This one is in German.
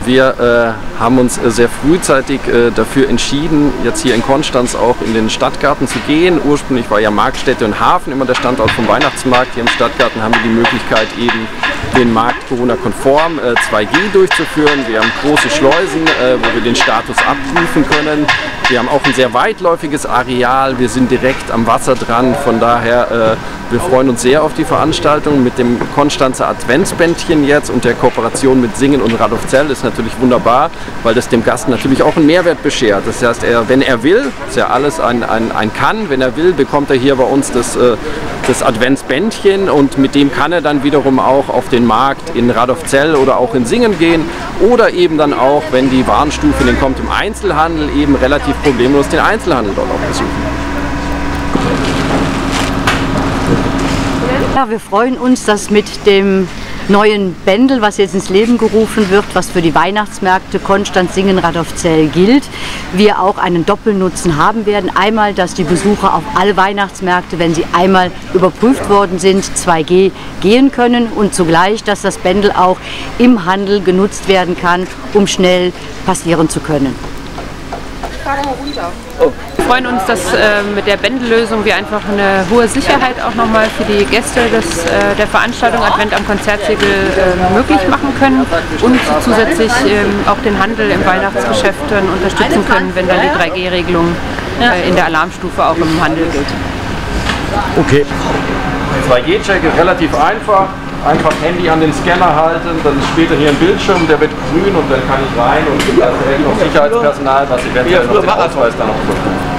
Wir haben uns sehr frühzeitig dafür entschieden, jetzt hier in Konstanz auch in den Stadtgarten zu gehen. Ursprünglich war ja Marktstätte und Hafen immer der Standort vom Weihnachtsmarkt. Hier im Stadtgarten haben wir die Möglichkeit, eben den Markt Corona-konform 2G durchzuführen. Wir haben große Schleusen, wo wir den Status abprüfen können. Wir haben auch ein sehr weitläufiges Areal. Wir sind direkt am Wasser dran. Von daher, wir freuen uns sehr auf die Veranstaltung mit dem Konstanzer Adventsbändchen jetzt und der Kooperation mit Singen und Radolfzell ist natürlich wunderbar, weil das dem Gast natürlich auch einen Mehrwert beschert. Das heißt, wenn er will, ist ja alles ein Kann, wenn er will, bekommt er hier bei uns das Adventsbändchen und mit dem kann er dann wiederum auch auf den Markt in Radolfzell oder auch in Singen gehen oder eben dann auch, wenn die Warenstufe dann kommt im Einzelhandel, eben relativ problemlos den Einzelhandel dort auch besuchen. Ja, wir freuen uns, dass mit dem neuen Bändel, was jetzt ins Leben gerufen wird, was für die Weihnachtsmärkte Konstanz, Singen, Radolfzell gilt, wir auch einen Doppelnutzen haben werden. Einmal, dass die Besucher auf alle Weihnachtsmärkte, wenn sie einmal überprüft worden sind, 2G gehen können und zugleich, dass das Bändel auch im Handel genutzt werden kann, um schnell passieren zu können. Wir freuen uns, dass mit der Bändellösung wir einfach eine hohe Sicherheit auch nochmal für die Gäste der Veranstaltung Advent am Konzertsäbel möglich machen können und zusätzlich auch den Handel im Weihnachtsgeschäft unterstützen können, wenn dann die 3G-Regelung in der Alarmstufe auch im Handel gilt. Okay. 2G-Check ist relativ einfach. Einfach Handy an den Scanner halten, dann ist später hier ein Bildschirm, der wird grün und dann kann ich rein und da ist noch Sicherheitspersonal, was eventuell noch den Ausweis dann noch überprüft.